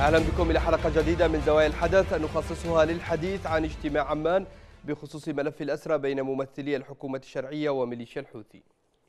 أهلا بكم إلى حلقة جديدة من زوايا الحدث نخصصها للحديث عن اجتماع عمان بخصوص ملف الأسرى بين ممثلي الحكومة الشرعية وميليشيا الحوثي.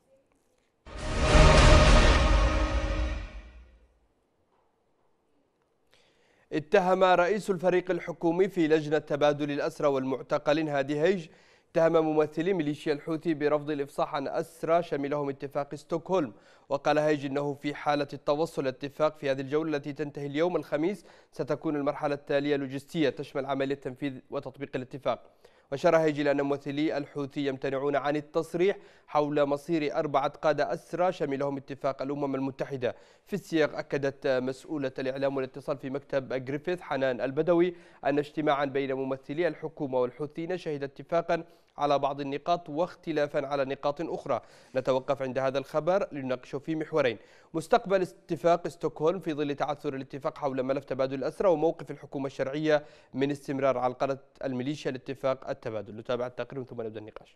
اتهم رئيس الفريق الحكومي في لجنة تبادل الأسرى والمعتقلين هادي هيج ممثلي ميليشيا الحوثي برفض الإفصاح عن أسرى شملهم اتفاق ستوكهولم. وقال هيج إنه في حالة التوصل لاتفاق في هذه الجولة التي تنتهي اليوم الخميس ستكون المرحلة التالية لوجستية تشمل عملية تنفيذ وتطبيق الاتفاق. وأشار هيج إلى أن ممثلي الحوثي يمتنعون عن التصريح حول مصير 4 قادة أسرى شملهم اتفاق الأمم المتحدة. في السياق أكدت مسؤولة الإعلام والاتصال في مكتب جريفيث حنان البدوي أن اجتماعا بين ممثلي الحكومة والحوثيين شهد اتفاقا على بعض النقاط واختلافا على نقاط أخرى. نتوقف عند هذا الخبر لنناقشه في محورين: مستقبل اتفاق ستوكهولم في ظل تعثر الاتفاق حول ملف تبادل الأسرى، وموقف الحكومة الشرعية من استمرار علقلة الميليشيا لاتفاق التبادل. نتابع التقرير ثم نبدأ النقاش.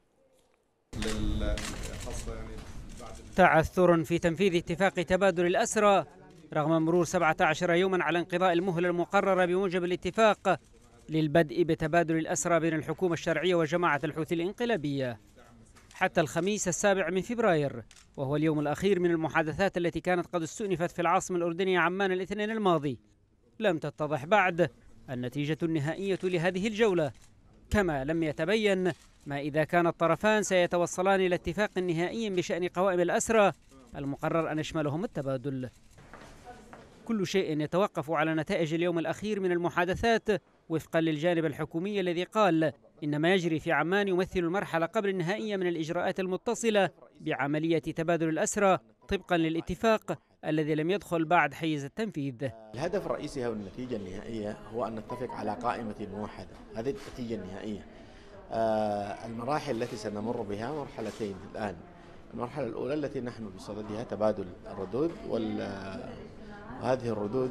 تعثر في تنفيذ اتفاق تبادل الأسرى رغم مرور 17 يوما على انقضاء المهلة المقررة بموجب الاتفاق للبدء بتبادل الأسرى بين الحكومة الشرعية وجماعة الحوثي الانقلابية حتى الخميس 7 فبراير، وهو اليوم الأخير من المحادثات التي كانت قد استؤنفت في العاصمة الأردنية عمان الاثنين الماضي. لم تتضح بعد النتيجة النهائية لهذه الجولة، كما لم يتبين ما إذا كان الطرفان سيتوصلان إلى اتفاق نهائي بشأن قوائم الأسرى المقرر أن يشملهم التبادل. كل شيء يتوقف على نتائج اليوم الأخير من المحادثات وفقا للجانب الحكومي الذي قال إن ما يجري في عمان يمثل المرحلة قبل النهائية من الإجراءات المتصلة بعملية تبادل الأسرى طبقا للاتفاق الذي لم يدخل بعد حيز التنفيذ. الهدف الرئيسي والنتيجة النهائية هو أن نتفق على قائمة موحدة، هذه النتيجة النهائية. المراحل التي سنمر بها مرحلتين الآن. المرحلة الأولى التي نحن بصددها تبادل الردود، وهذه الردود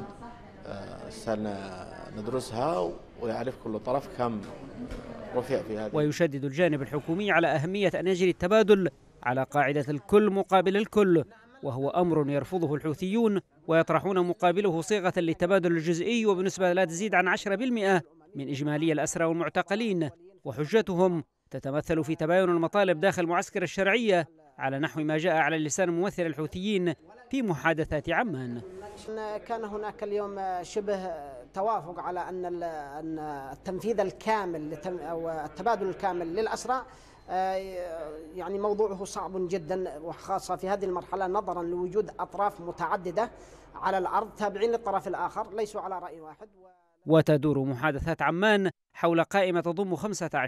سندرسها ويعرف كل طرف كم رفع في هذه. ويشدد الجانب الحكومي على أهمية أن يجري التبادل على قاعدة الكل مقابل الكل، وهو أمر يرفضه الحوثيون ويطرحون مقابله صيغة للتبادل الجزئي وبنسبة لا تزيد عن 10% من إجمالي الأسرى والمعتقلين. وحجتهم تتمثل في تباين المطالب داخل معسكر الشرعية على نحو ما جاء على لسان ممثل الحوثيين في محادثات عمان. كان هناك اليوم شبه توافق على أن التنفيذ الكامل أو التبادل الكامل للأسرى يعني موضوعه صعب جدا، وخاصة في هذه المرحلة نظرا لوجود أطراف متعددة على الأرض تابعين للطرف الآخر ليسوا على رأي واحد. وتدور محادثات عمان حول قائمة تضم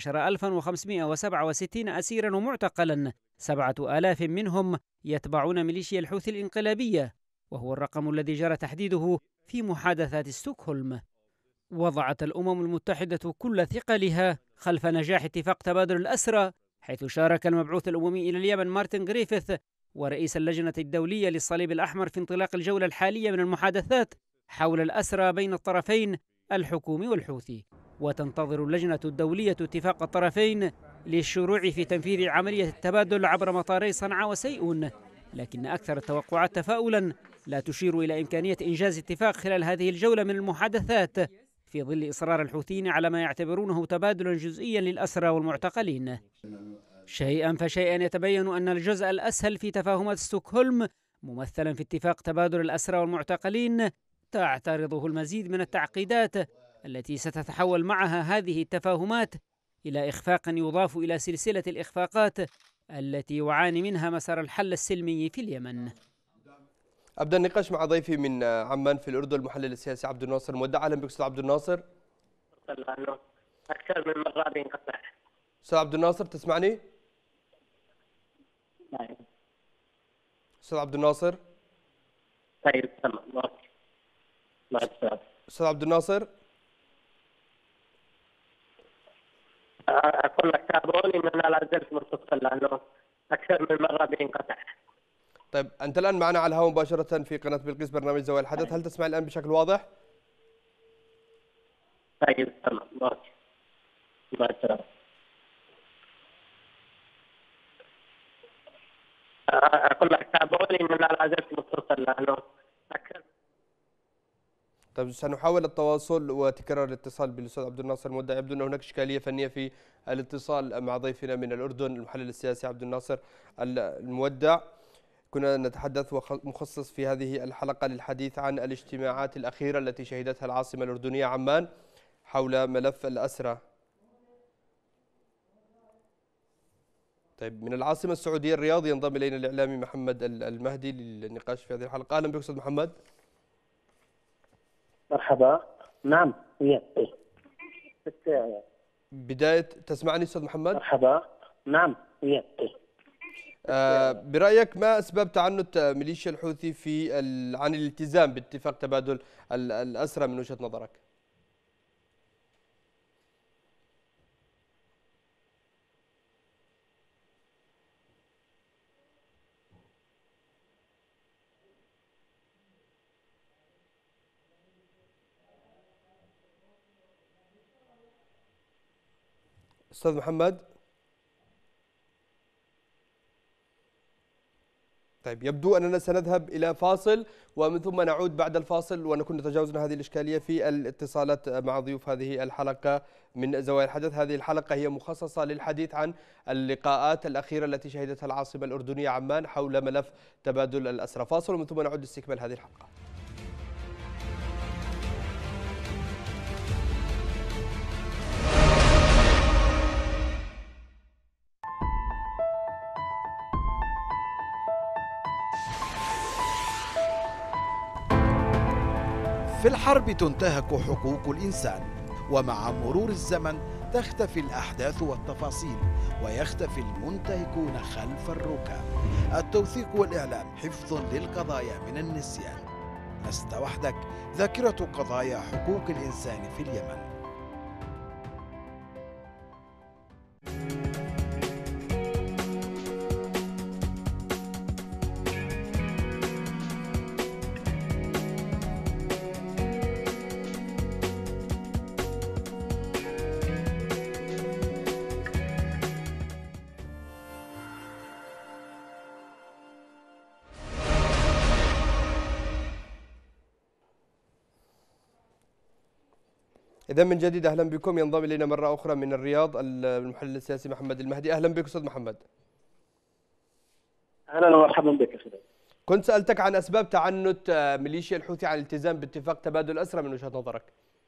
15,567 أسيرا ومعتقلا، 7,000 منهم يتبعون ميليشيا الحوثي الانقلابية، وهو الرقم الذي جرى تحديده في محادثات ستوكهولم. وضعت الأمم المتحدة كل ثقلها خلف نجاح اتفاق تبادل الأسرى، حيث شارك المبعوث الأممي إلى اليمن مارتن غريفيث ورئيس اللجنة الدولية للصليب الأحمر في انطلاق الجولة الحالية من المحادثات حول الأسرى بين الطرفين الحكومي والحوثي. وتنتظر اللجنة الدولية اتفاق الطرفين للشروع في تنفيذ عملية التبادل عبر مطاري صنعاء وسيئون، لكن أكثر التوقعات تفاؤلا لا تشير إلى إمكانية إنجاز اتفاق خلال هذه الجولة من المحادثات في ظل إصرار الحوثيين على ما يعتبرونه تبادلا جزئيا للأسرى والمعتقلين. شيئا فشيئا يتبين أن الجزء الأسهل في تفاهمات ستوكهولم ممثلا في اتفاق تبادل الأسرى والمعتقلين تعترضه المزيد من التعقيدات التي ستتحول معها هذه التفاهمات إلى إخفاق يضاف إلى سلسلة الإخفاقات التي يعاني منها مسار الحل السلمي في اليمن. أبدأ النقاش مع ضيفي من عمان في الأردن المحلل السياسي عبد الناصر مودع. أهلا بك أستاذ عبد الناصر. أكثر من مرة بينقطع. أستاذ عبد الناصر تسمعني؟ طيب. أستاذ عبد الناصر. طيب تمام مع السلامة. أستاذ عبد الناصر. أقول لك تابعوني إن أنا لا زلت متصل لأنه أكثر من مرة بينقطع. طيب أنت الآن معنا على الهواء مباشرة في قناة بلقيس برنامج زوايا الحدث، هل تسمع الآن بشكل واضح؟ طيب تمام مع السلامة. أقول لك تابعوني إن أنا لا زلت متصل لأنه أكثر. طيب سنحاول التواصل وتكرار الاتصال بالاستاذ عبد الناصر المودع. يبدو ان هناك اشكاليه فنيه في الاتصال مع ضيفنا من الاردن المحلل السياسي عبد الناصر المودع. كنا نتحدث ومخصص في هذه الحلقه للحديث عن الاجتماعات الاخيره التي شهدتها العاصمه الاردنيه عمان حول ملف الاسرى. طيب من العاصمه السعوديه الرياض ينضم الينا الاعلامي محمد المهدي للنقاش في هذه الحلقه. اهلا بك استاذ محمد. مرحبا. نعم بداية تسمعني أستاذ محمد؟ مرحبا. نعم برأيك ما أسباب تعنت ميليشيا الحوثي عن الالتزام باتفاق تبادل الأسرى من وجهة نظرك؟ أستاذ محمد. طيب يبدو أننا سنذهب إلى فاصل ومن ثم نعود بعد الفاصل ونكون تجاوزنا هذه الإشكالية في الاتصالات مع ضيوف هذه الحلقة من زوايا الحدث. هذه الحلقة هي مخصصة للحديث عن اللقاءات الأخيرة التي شهدتها العاصمة الأردنية عمان حول ملف تبادل الأسرى. فاصل ومن ثم نعود لاستكمال هذه الحلقة. في الحرب تنتهك حقوق الإنسان، ومع مرور الزمن تختفي الأحداث والتفاصيل ويختفي المنتهكون خلف الركاب. التوثيق والإعلام حفظ للقضايا من النسيان. لست وحدك، ذاكرة قضايا حقوق الإنسان في اليمن. إذا من جديد أهلا بكم. ينضم إلينا مرة أخرى من الرياض المحلل السياسي محمد المهدي. أهلا بك أستاذ محمد. اهلا ومرحبا بك اخي. كنت سألتك عن أسباب تعنت ميليشيا الحوثي عن الالتزام باتفاق تبادل الأسرى من وجهة نظرك.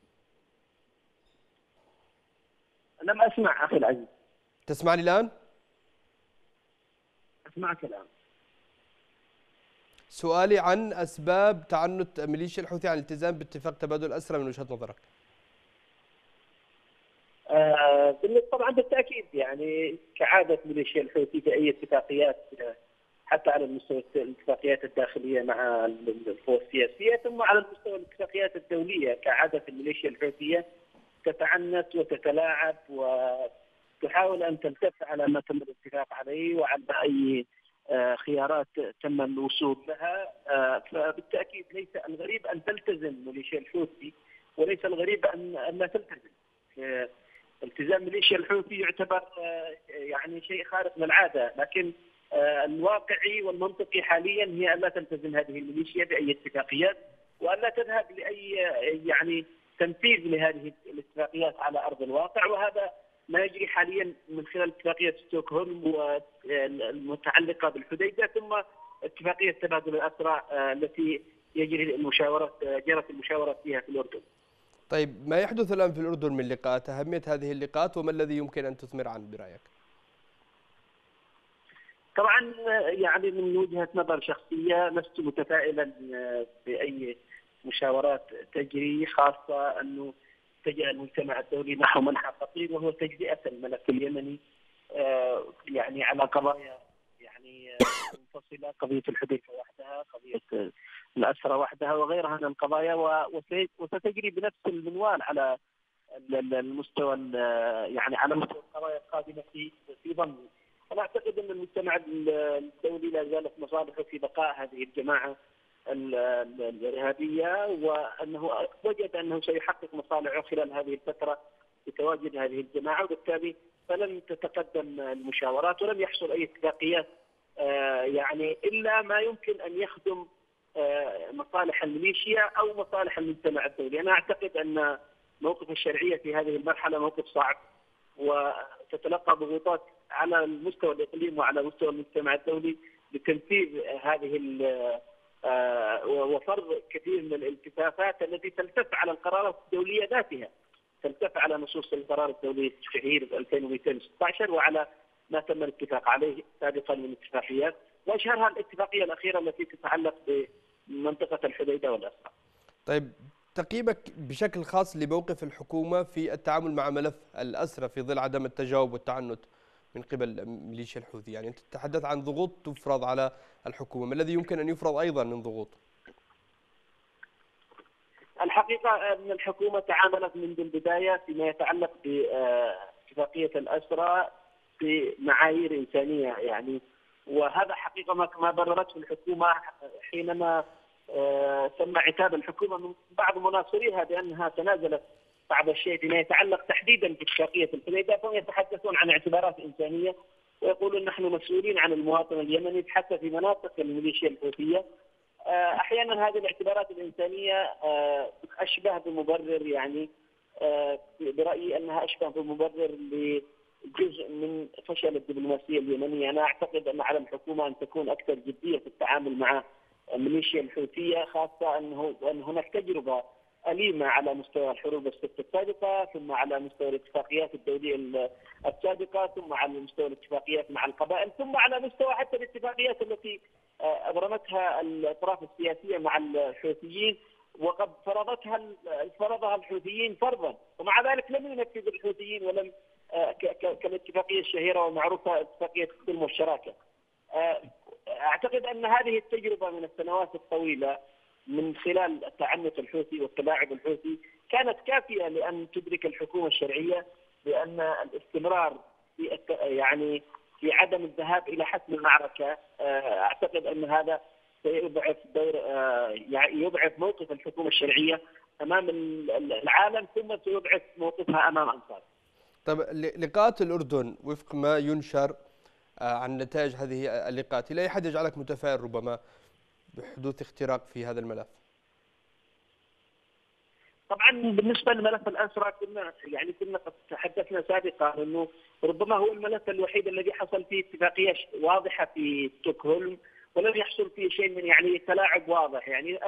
لم اسمع اخي العزيز. تسمعني الآن؟ اسمعك الان. سؤالي عن أسباب تعنت ميليشيا الحوثي عن الالتزام باتفاق تبادل الأسرى من وجهة نظرك. طبعا بالتاكيد يعني كعاده ميليشيا الحوثي في اي اتفاقيات حتى على المستوى الاتفاقيات الداخليه مع القوى السياسيه ثم على المستوى الاتفاقيات الدوليه كعاده الميليشيا الحوثيه تتعنت وتتلاعب وتحاول ان تلتف على ما تم الاتفاق عليه وعلى اي خيارات تم الوصول لها. فبالتاكيد ليس الغريب ان تلتزم ميليشيا الحوثي وليس الغريب ان لا تلتزم. التزام ميليشيا الحوثي يعتبر يعني شيء خارق للعاده، لكن الواقعي والمنطقي حاليا هي ان لا تلتزم هذه الميليشيا باي اتفاقيات وان لا تذهب لاي يعني تنفيذ لهذه الاتفاقيات على ارض الواقع، وهذا ما يجري حاليا من خلال اتفاقيه ستوكهولم والمتعلقه بالحديده ثم اتفاقيه تبادل الاسرى التي جرت المشاورات فيها في الاردن. طيب ما يحدث الآن في الأردن من لقاءات، أهمية هذه اللقاءات وما الذي يمكن أن تثمر عنه برأيك؟ طبعا يعني من وجهة نظر شخصية لست متفائلا بأي مشاورات تجري، خاصة أنه اتجه المجتمع الدولي نحو منحى خطير وهو تجزئة الملف اليمني يعني على قضايا يعني منفصلة، قضية الحديثة وحدها، قضية الأسرى وحدها وغيرها من القضايا، وستجري بنفس المنوال على المستوى يعني على مستوى القضايا القادمة في ظني. أنا أعتقد أن المجتمع الدولي لا زالت مصالحه في بقاء هذه الجماعة الإرهابية، وأنه وجد أنه سيحقق مصالحه خلال هذه الفترة بتواجد هذه الجماعة، وبالتالي فلن تتقدم المشاورات ولم يحصل أي اتفاقيات يعني إلا ما يمكن أن يخدم مصالح الميليشيا أو مصالح المجتمع الدولي. أنا أعتقد أن موقف الشرعية في هذه المرحلة موقف صعب، وتتلقى ضغوطات على المستوى الإقليمي وعلى مستوى المجتمع الدولي لتنفيذ هذه وفرض كثير من الالتفافات التي تلتف على القرارات الدولية ذاتها، تلتف على نصوص القرار الدولي التشريعي 2216 وعلى ما تم الاتفاق عليه سابقا من اتفاقيات، واشهرها الاتفاقيه الاخيره التي تتعلق بمنطقه الحديده والاسرى. طيب، تقييمك بشكل خاص لموقف الحكومه في التعامل مع ملف الاسرى في ظل عدم التجاوب والتعنت من قبل ميليشيا الحوثي؟ يعني انت تتحدث عن ضغوط تفرض على الحكومه، ما الذي يمكن ان يفرض ايضا من ضغوط؟ الحقيقه ان الحكومه تعاملت منذ البدايه فيما يتعلق باتفاقيه الاسرى بمعايير انسانيه، يعني وهذا حقيقه ما بررته الحكومه حينما تم عتاب الحكومه من بعض مناصريها بانها تنازلت بعض الشيء فيما يتعلق تحديدا باتفاقيه الحديده، فهم يتحدثون عن اعتبارات انسانيه ويقولون نحن مسؤولين عن المواطن اليمني حتى في مناطق الميليشيا الحوثيه. احيانا هذه الاعتبارات الانسانيه اشبه بمبرر، يعني برايي انها اشبه بمبرر لجزء من فشل الدبلوماسيه اليمنيه. انا اعتقد ان على الحكومه ان تكون اكثر جديه في التعامل مع الميليشيا الحوثيه، خاصه ان هناك تجربه أليمة على مستوى الحروب الست السابقة، ثم على مستوى الاتفاقيات الدولية السابقة، ثم على مستوى الاتفاقيات مع القبائل، ثم على مستوى حتى الاتفاقيات التي أبرمتها الأطراف السياسية مع الحوثيين، وقد فرضها الحوثيين فرضا، ومع ذلك لم ينفذ الحوثيين ولم كالاتفاقية الشهيرة والمعروفة اتفاقية السلم والشراكة. أعتقد أن هذه التجربة من السنوات الطويلة من خلال التعنت الحوثي والتلاعب الحوثي كانت كافية لأن تدرك الحكومة الشرعية بأن الاستمرار في عدم الذهاب إلى حسم المعركة، أعتقد أن هذا سيضعف يضعف موقف الحكومة الشرعية أمام العالم، ثم سيضعف موقفها أمام أنصار. طيب، لقاءات الأردن وفق ما ينشر عن نتائج هذه اللقاءات، إلى أي حد يجعلك متفائل ربما بحدوث اختراق في هذا الملف؟ طبعا بالنسبه لملف الاسرى كنا قد تحدثنا سابقا انه ربما هو الملف الوحيد الذي حصل فيه اتفاقيه واضحه في ستوكهولم، ولم يحصل فيه شيء من تلاعب واضح.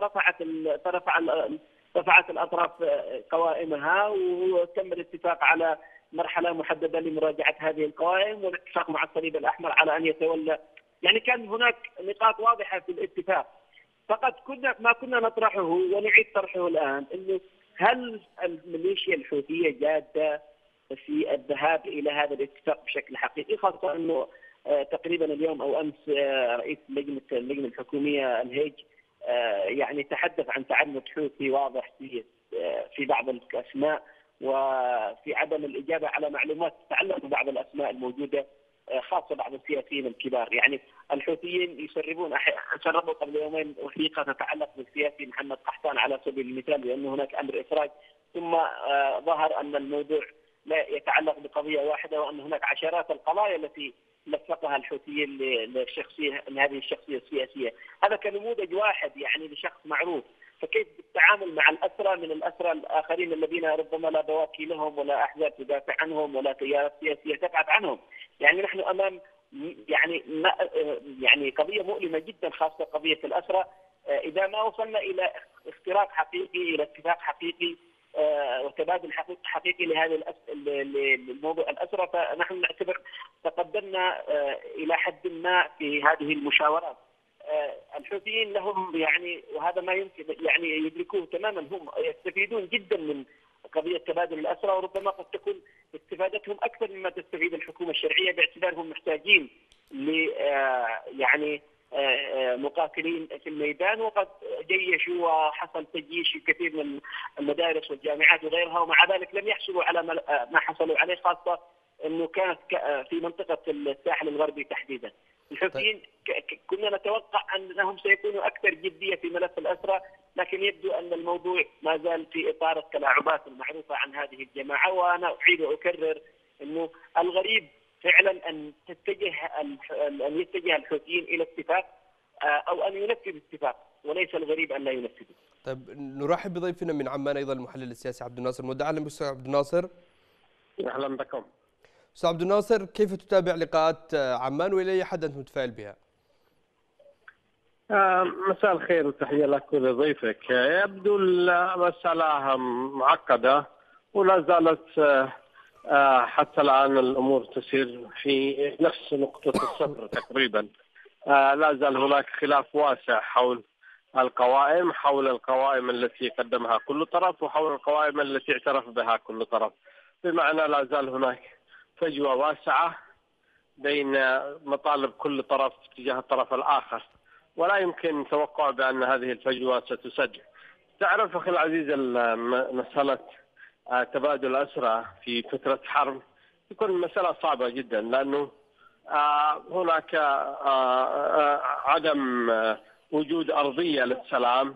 رفعت الاطراف قوائمها، وتم الاتفاق على مرحله محدده لمراجعه هذه القوائم، والاتفاق مع الصليب الاحمر على ان يتولى. كان هناك نقاط واضحه في الاتفاق، فقد ما كنا نطرحه ونعيد طرحه الان، انه هل الميليشيا الحوثيه جاده في الذهاب الى هذا الاتفاق بشكل حقيقي، خاصه انه تقريبا اليوم او امس رئيس اللجنه الحكوميه الهيج تحدث عن تعنت حوثي واضح في بعض الاسماء، وفي عدم الاجابه على معلومات تتعلق ببعض الاسماء الموجوده، خاصه بعض السياسيين الكبار. الحوثيين سربوا قبل يومين وثيقه تتعلق بالسياسي محمد قحطان على سبيل المثال بان هناك امر اخراج، ثم ظهر ان الموضوع لا يتعلق بقضيه واحده، وان هناك عشرات القضايا التي لفقها الحوثيين لهذه الشخصيه السياسيه. هذا كنموذج واحد لشخص معروف، فكيف بالتعامل مع الاسرى من الاسرى الاخرين الذين ربما لا بواكي لهم ولا احزاب تدافع عنهم ولا تيارات سياسيه تبحث عنهم. نحن امام قضيه مؤلمه جدا، خاصه قضيه الاسرى. اذا ما وصلنا الى اختراق حقيقي، الى اتفاق حقيقي وتبادل حقيقي لهذا الموضوع الاسرى، فنحن نعتبر تقدمنا الى حد ما في هذه المشاورات. الحوثيين لهم وهذا ما يمكن يدركوه تماما، هم يستفيدون جدا من قضيه تبادل الاسرى، وربما قد تكون استفادتهم اكثر مما تستفيد الحكومه الشرعيه، باعتبارهم محتاجين مقاتلين في الميدان، وقد جيشوا وحصل تجيش في كثير من المدارس والجامعات وغيرها، ومع ذلك لم يحصلوا على ما حصلوا عليه، خاصه انه كانت في منطقه الساحل الغربي تحديدا. الحوثيين كنا نتوقع انهم سيكونوا اكثر جديه في ملف الاسرى، لكن يبدو ان الموضوع ما زال في اطار التلاعبات المعروفه عن هذه الجماعه. وانا اعيد واكرر انه الغريب فعلا ان يتجه الحوثيين الى اتفاق أو أن ينفذ الاتفاق، وليس الغريب أن لا ينفذه. طيب نرحب بضيفنا من عمان أيضا المحلل السياسي عبد الناصر مودع. أهلا بك عبد الناصر. أهلا بكم. أستاذ عبد الناصر، كيف تتابع لقاءات عمان وإلى أي حد أنت متفائل بها؟ مساء الخير وتحية لك ولضيفك. يبدو المسألة معقدة ولا زالت حتى الآن الأمور تسير في نفس نقطة الصفر تقريبا. لا زال هناك خلاف واسع حول القوائم التي قدمها كل طرف وحول القوائم التي اعترف بها كل طرف، بمعنى لا زال هناك فجوة واسعة بين مطالب كل طرف تجاه الطرف الآخر، ولا يمكن توقع بأن هذه الفجوة ستسد. تعرف أخي العزيز مسألة تبادل الأسرى في فترة حرب تكون مسألة صعبة جدا، لأنه هناك عدم وجود أرضية للسلام.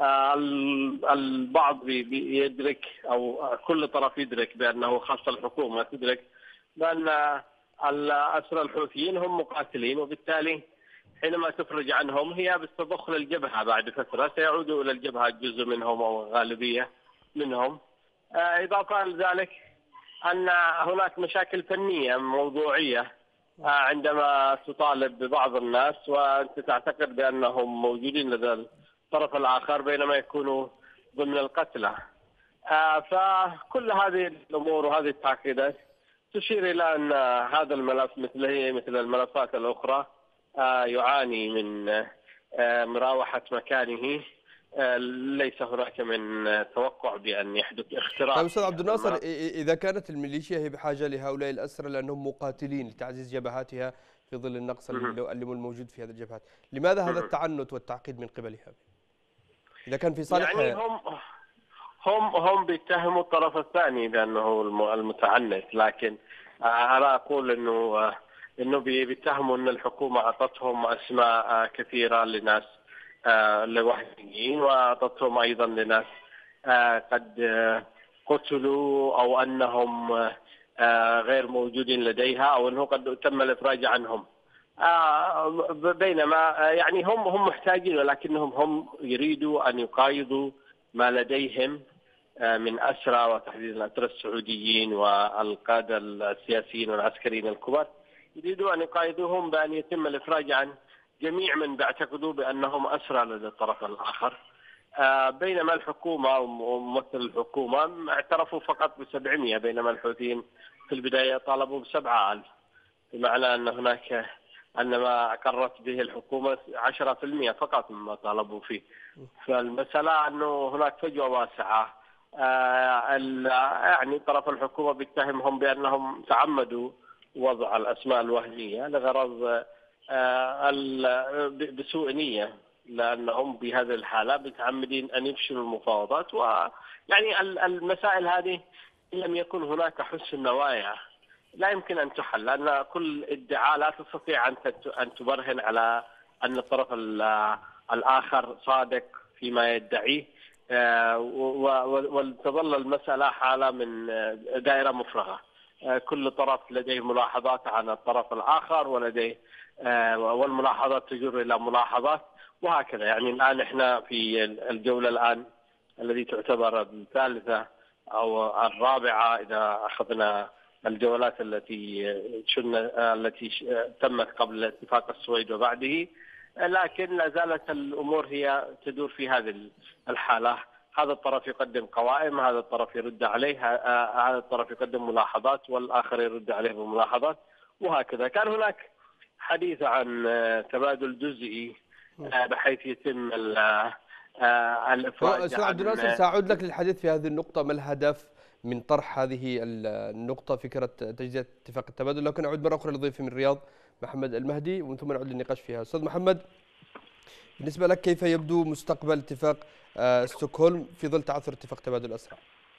البعض يدرك أو كل طرف يدرك بأنه خاصة الحكومة تدرك بأن الأسرى الحوثيين هم مقاتلين، وبالتالي حينما تفرج عنهم هي بتضخ للجبهة بعد فترة سيعودوا إلى الجبهة جزء منهم أو غالبية منهم. إضافة لذلك أن هناك مشاكل فنية موضوعية عندما تطالب ببعض الناس وأنت تعتقد بأنهم موجودين لدى الطرف الآخر بينما يكونوا ضمن القتلى. فكل هذه الأمور وهذه التعقيدات تشير إلى أن هذا الملف مثل الملفات الأخرى يعاني من مراوحة مكانه. ليس هناك من توقع بأن يحدث اختراق. طيب أستاذ عبد الناصر، إذا كانت الميليشيا هي بحاجة لهؤلاء الأسرى لأنهم مقاتلين لتعزيز جبهاتها في ظل النقص الموجود في هذه الجبهات، لماذا هذا التعنت والتعقيد من قبلها؟ إذا كان في صالحها يعني هم بيتهموا الطرف الثاني بأنه المتعنت، لكن أنا أقول إنه بيتهموا أن الحكومة أعطتهم أسماء كثيرة لناس لوهميين، وأعطتهم أيضا لناس قد قتلوا أو أنهم غير موجودين لديها أو أنه قد تم الإفراج عنهم. بينما يعني هم محتاجين، ولكنهم هم يريدوا أن يقايضوا ما لديهم من أسرى، وتحديدا الأسرى السعوديين والقادة السياسيين والعسكريين الكبار، يريدوا أن يقايضوهم بأن يتم الإفراج عن جميع من بيعتقدوا بأنهم أسرى لدى الطرف الآخر. بينما الحكومة وممثل الحكومة اعترفوا فقط ب700، بينما الحوثيين في البداية طالبوا ب7,000، بمعنى أن هناك ما أقرت به الحكومة 10% فقط مما طالبوا فيه. فالمسألة أنه هناك فجوة واسعة. يعني طرف الحكومة بيتهمهم بأنهم تعمدوا وضع الأسماء الوهمية لغرض بسوء نية، لأنهم بهذه الحالة متعمدين أن يفشلوا المفاوضات. ويعني المسائل هذه لم يكن هناك حسن نوايا لا يمكن أن تحل، لأن كل ادعاء لا تستطيع أن تبرهن على أن الطرف الآخر صادق فيما يدعيه، وتظل المسألة حالة من دائرة مفرغة. كل طرف لديه ملاحظات عن الطرف الآخر ولديه والملاحظات تجر إلى ملاحظات، وهكذا. يعني الآن احنا في الجولة الآن التي تعتبر الثالثة أو الرابعة إذا أخذنا الجولات التي تمت قبل اتفاق السويد وبعده، لكن لا زالت الأمور هي تدور في هذه الحالة. هذا الطرف يقدم قوائم، هذا الطرف يرد عليه، هذا الطرف يقدم ملاحظات والآخر يرد عليه بملاحظات، وهكذا. كان هناك حديث عن تبادل جزئي بحيث يتم الإفراج. أستاذ عبد الناصر، سأعود لك للحديث في هذه النقطة. ما الهدف من طرح هذه النقطة، فكرة تجديد اتفاق التبادل؟ لكن أعود مرة أخرى لضيفي من الرياض محمد المهدي ومن ثم نعود للنقاش فيها. أستاذ محمد، بالنسبة لك كيف يبدو مستقبل اتفاق ستوكهولم في ظل تعثر اتفاق تبادل الأسرى؟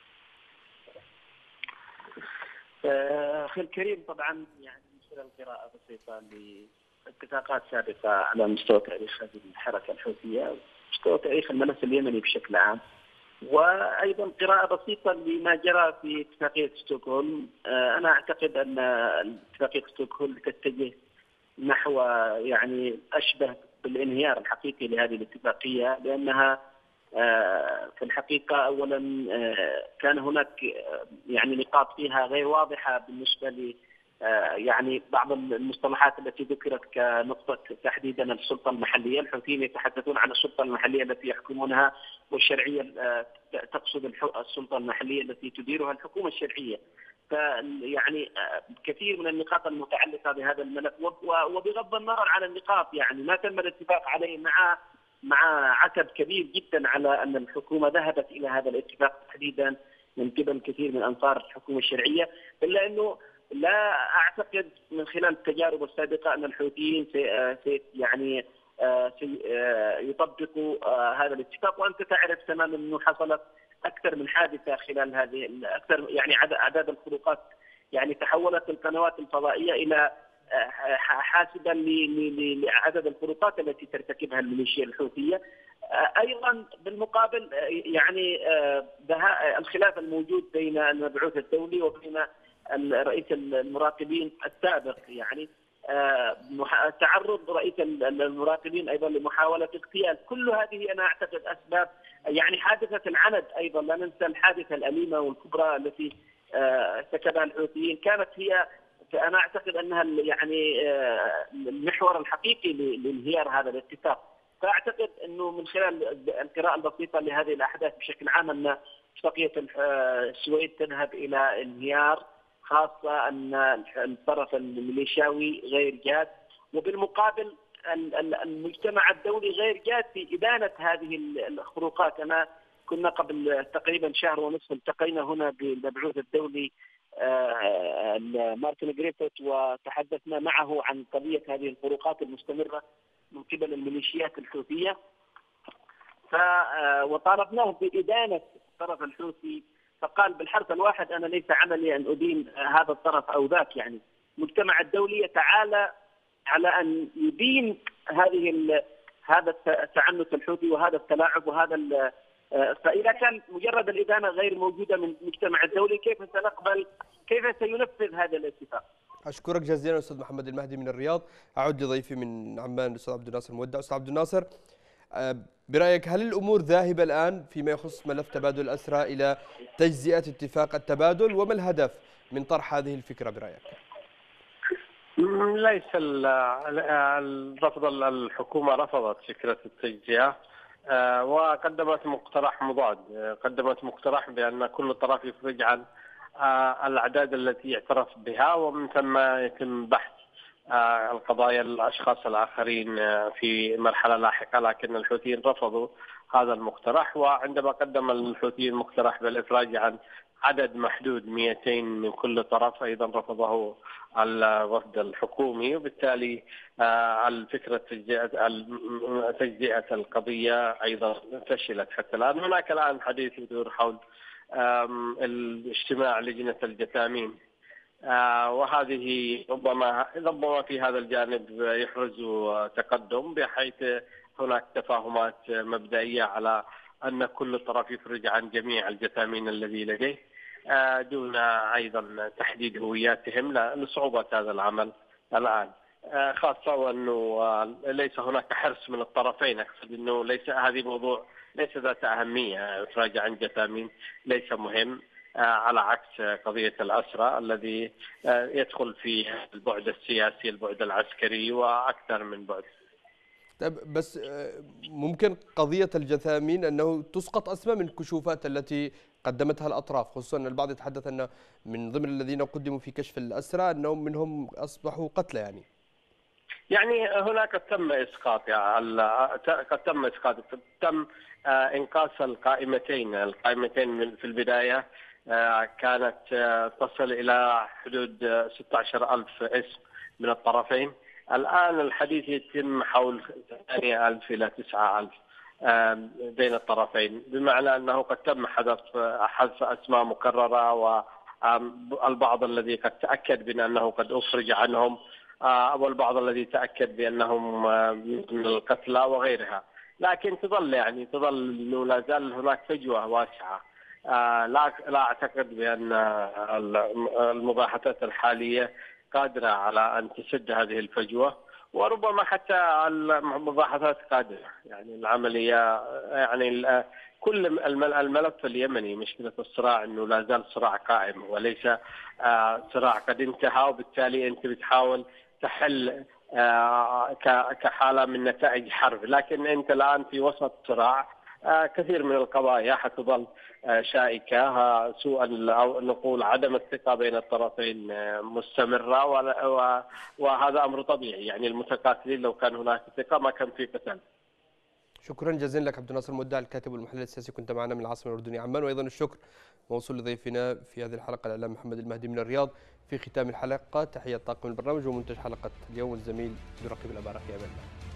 أخي الكريم، طبعا يعني مثل القراءة بسيطة لاتفاقات سابقة على مستوى تاريخ الحركة الحوثية، مستوى تاريخ الملف اليمني بشكل عام، وأيضا قراءة بسيطة لما جرى في اتفاقية ستوكهولم. أنا أعتقد أن اتفاقية ستوكهولم تتجه نحو يعني أشبه بالانهيار الحقيقي لهذه الاتفاقية، لأنها في الحقيقة أولا كان هناك يعني نقاط فيها غير واضحة بالنسبة ل يعني بعض المصطلحات التي ذكرت كنقطة تحديدا السلطة المحلية. الحوثيين يتحدثون عن السلطة المحلية التي يحكمونها، والشرعية تقصد السلطة المحلية التي تديرها الحكومة الشرعية. فيعني كثير من النقاط المتعلقة بهذا الملف، وبغض النظر عن النقاط يعني ما تم الاتفاق عليه مع عتب كبير جدا على أن الحكومة ذهبت إلى هذا الاتفاق تحديدا من قبل كثير من أنصار الحكومة الشرعية، إلا أنه لا أعتقد من خلال التجارب السابقة أن الحوثيين يعني يطبقوا هذا الاتفاق. وأنت تعرف تماما أنه حصلت أكثر من حادثة خلال هذه أكثر يعني أعداد الخروقات، يعني تحولت القنوات الفضائية إلى حاسبا لعدد الخروقات التي ترتكبها الميليشيا الحوثية. أيضا بالمقابل يعني الخلاف الموجود بين المبعوث الدولي وبين رئيس المراقبين السابق، يعني تعرض رئيس المراقبين أيضا لمحاولة اغتيال. كل هذه أنا أعتقد أسباب يعني حادثة العند. أيضا لا ننسى الحادثة الأليمة والكبرى التي ارتكبها الحوثيين، كانت هي أنا أعتقد أنها يعني المحور الحقيقي لانهيار هذا الاتفاق. فأعتقد أنه من خلال القراءة البسيطة لهذه الأحداث بشكل عام أن اتفاقية السويد تذهب إلى انهيار، خاصة أن الطرف الميليشياوي غير جاد، وبالمقابل المجتمع الدولي غير جاد في إدانة هذه الخروقات. أنا كنا قبل تقريبا شهر ونصف التقينا هنا بالمبعوث الدولي مارتن جريفيث، وتحدثنا معه عن قضية هذه الخروقات المستمرة من قبل الميليشيات الحوثية، وطالبناه بإدانة الطرف الحوثي، فقال بالحرف الواحد أنا ليس عملي أن أدين هذا الطرف أو ذاك. يعني المجتمع الدولي يتعالى على أن يدين هذا التعنت الحوثي وهذا التلاعب وهذا فإذا كان مجرد الإدانة غير موجودة من المجتمع الدولي، كيف سينفذ هذا الاتفاق؟ أشكرك جزيلا أستاذ محمد المهدي من الرياض. أعود لضيفي من عمان الأستاذ عبد الناصر مودع. أستاذ عبد الناصر، برأيك هل الأمور ذاهبة الآن فيما يخص ملف تبادل الأسرى إلى تجزئة اتفاق التبادل، وما الهدف من طرح هذه الفكرة برأيك؟ ليس الحكومة رفضت فكرة التجزئة، وقدمت مقترح مضاد. قدمت مقترح بأن كل طرف يفرج عن الأعداد التي يعترف بها، ومن ثم يتم بحث القضايا الأشخاص الآخرين في مرحلة لاحقة. لكن الحوثيين رفضوا هذا المقترح، وعندما قدم الحوثيين مقترح بالإفراج عن عدد محدود 200 من كل طرف أيضا رفضه الوفد الحكومي، وبالتالي الفكرة تجزئة القضية أيضا فشلت حتى الآن. هناك الآن حديث يدور حول الاجتماع لجنة الجثامين، وهذه ربما في هذا الجانب يحرز تقدم، بحيث هناك تفاهمات مبدئية على أن كل طرف يفرج عن جميع الجثامين الذي لديه دون أيضا تحديد هوياتهم لصعوبة هذا العمل الآن، خاصة وأنه ليس هناك حرص من الطرفين. أقصد أنه هذه موضوع ليس ذات أهمية. إفراج عن جثامين ليس مهم، على عكس قضية الأسرى الذي يدخل فيه البعد السياسي، البعد العسكري، وأكثر من بعد. طيب بس ممكن قضية الجثامين أنه تسقط أسماء من الكشوفات التي قدمتها الأطراف، خصوصا أن البعض يتحدث أن من ضمن الذين قدموا في كشف الأسرى أنهم منهم أصبحوا قتلى. يعني هناك تم إسقاط، تم إنقاص القائمتين في البداية كانت تصل إلى حدود 16,000 اسم من الطرفين. الآن الحديث يتم حول 8,000 إلى 9,000 بين الطرفين، بمعنى أنه قد تم حذف أسماء مكررة، والبعض الذي قد تأكد بأنه قد أفرج عنهم، والبعض الذي تأكد بأنهم من القتلى وغيرها. لكن تظل أنه لا زال هناك فجوة واسعة. لا أعتقد بأن المباحثات الحالية قادرة على أن تسد هذه الفجوة، وربما حتى المباحثات قادمة. يعني العملية يعني كل الملف اليمني مشكلة الصراع أنه لا زال صراع قائم وليس صراع قد انتهى، وبالتالي أنت بتحاول تحل كحالة من نتائج حرب، لكن أنت الآن في وسط صراع. كثير من القضايا حتظل شائكة، سوء أو نقول عدم الثقة بين الطرفين مستمرة، وهذا أمر طبيعي. يعني المتقاتلين لو كان هناك ثقة ما كان في قتال. شكرا جزيلا لك عبد الناصر مودع، الكاتب والمحلل السياسي، كنت معنا من العاصمة الأردنية عمان. وأيضا الشكر موصول لضيفنا في هذه الحلقة الإعلام محمد المهدي من الرياض. في ختام الحلقة تحية طاقم البرنامج ومنتج حلقة اليوم الزميل عبد الرقيب الأبارة، في أمان الله.